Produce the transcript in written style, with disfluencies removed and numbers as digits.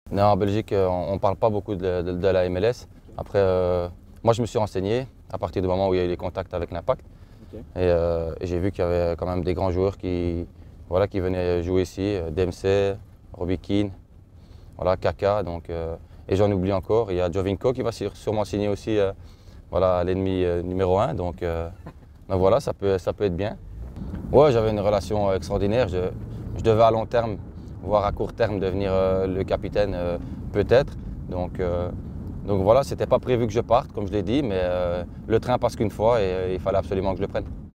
Non, en Belgique, on ne parle pas beaucoup de la MLS. Après, moi, je me suis renseigné à partir du moment où il y a eu les contacts avec l'Impact. Ok. Et j'ai vu qu'il y avait quand même des grands joueurs voilà, qui venaient jouer ici. Dempsey, Robbie Keane, voilà, Kaka. Et j'en oublie encore. Il y a Jovinko qui va sûrement signer aussi voilà, l'ennemi numéro 1. Donc voilà, ça peut être bien. Ouais, j'avais une relation extraordinaire. Je devais à long terme, voire à court terme, devenir le capitaine peut-être. Donc, euh, donc voilà, c'était pas prévu que je parte, comme je l'ai dit, mais le train passe qu'une fois et il fallait absolument que je le prenne.